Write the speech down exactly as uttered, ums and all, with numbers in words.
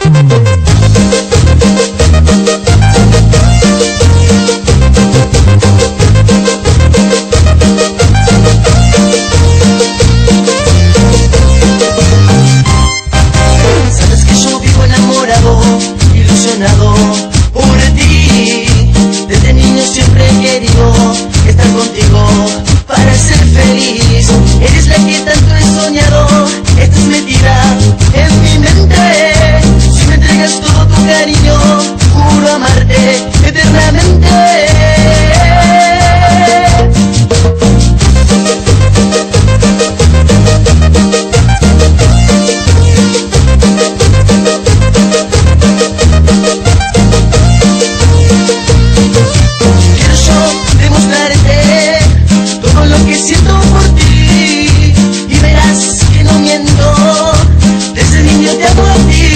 Sabes que yo vivo enamorado, ilusionado por ti. Desde niño siempre he querido estar contigo para ser feliz. Eres la que tanto he soñado, estás metida en mi mente. Si me entregas todo tu cariño, juro amarte eternamente. Siento por ti y verás que no miento. Desde niño te amo a ti.